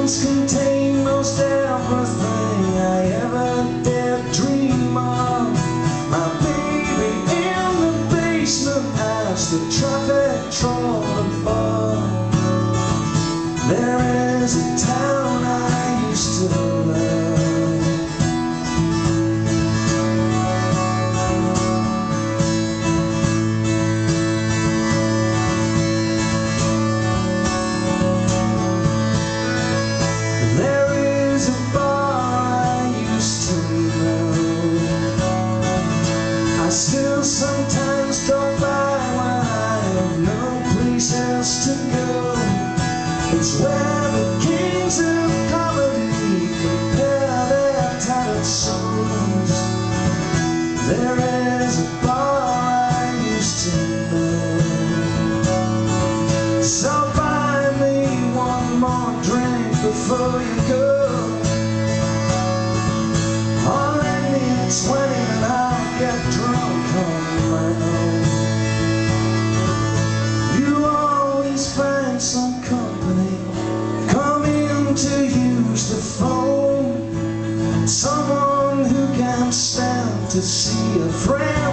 once contained most everything I ever did dream of. My baby in the basement as the traffic trolled above. There is a town I used to love. Still sometimes drop by when I have no place else to go. It's where the kings of comedy compare their tattered souls. There is a bar I used to know. So buy me one more drink before you go, or lend me 20 and I'll get drunk on my own. You always find some company coming to use the phone, someone who can't stand to see a friend